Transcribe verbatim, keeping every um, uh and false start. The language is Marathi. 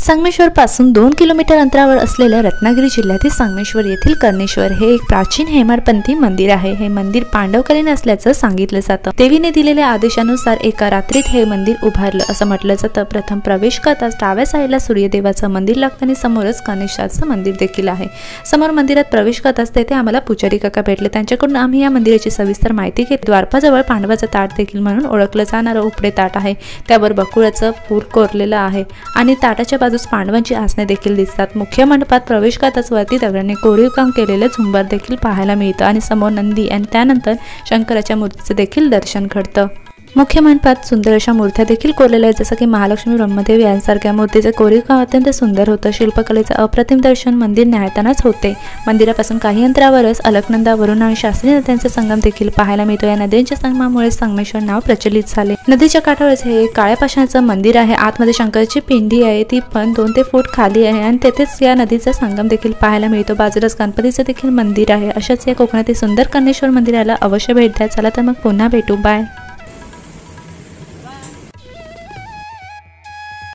संगमेश्वर पासून दोन किलोमीटर अंतरावर असलेल्या रत्नागिरी जिल्ह्यातील संगमेश्वर येथील कर्णेश्वर हे एक प्राचीन हेमाडपंथी मंदिर आहे। हे मंदिर पांडवकालीन असल्याचं सांगितलं जातं। देवीने दिलेल्या आदेशानुसार एका रात्रीत हे मंदिर उभारलं असं म्हटलं जातं। प्रथम प्रवेश करताच डाव्या साईडला सूर्यदेवाचं मंदिर लागतं आणि समोरच कर्णेश्वराचं मंदिर देखील आहे। समोर मंदिरात प्रवेश करताच तेथे आम्हाला पुजारी काका भेटले। त्यांच्याकडून आम्ही या मंदिराची सविस्तर माहिती घेतली। द्वारपाजवळ पांडवाचं ताट देखील म्हणून ओळखलं जाणारं उपडे ताट आहे। त्यावर बकुळाचं फूल कोरलेलं आहे आणि ताटाच्या बाजूस पांडवांची आसने देखील दिसतात। मुख्य मंडपात प्रवेश करताच वरती दगडाने कोरीव काम केलेले झुंबर देखील पाहायला मिळतं आणि समोर नंदी आणि त्यानंतर शंकराच्या मूर्तीचे देखील दर्शन घडतं। मुख्य मंडपात सुंदर अशा मूर्त्या देखील कोरलेल्या आहेत, जसं की महालक्ष्मी, ब्रह्मदेव यांसारख्या मूर्तीचे कोरीव काम अत्यंत सुंदर होतं। शिल्पकलेचे अप्रतिम दर्शन मंदिर न्याहाळतानाच होते। मंदिरापासून काही अंतरावरच अलकनंदा, वरुणा आणि शास्त्री नद्यांचा संगम देखील पाहायला मिळतो। या नद्यांच्या संगमामुळे संगमेश्वर नाव प्रचलित झाले। नदीच्या काठावरच हे काळ्या पाषाणाचं मंदिर आहे। आतमध्ये शंकराची पिंडी आहे, ती पण दोन ते फूट खाली आहे आणि तेथेच या नदीचा संगम देखील पाहायला मिळतो। बाजूलाच गणपतीचं देखील मंदिर आहे। अशाच या कोकणातील सुंदर कर्णेश्वर मंदिराला अवश्य भेट द्या। चला तर मग पुन्हा भेटू, बाय।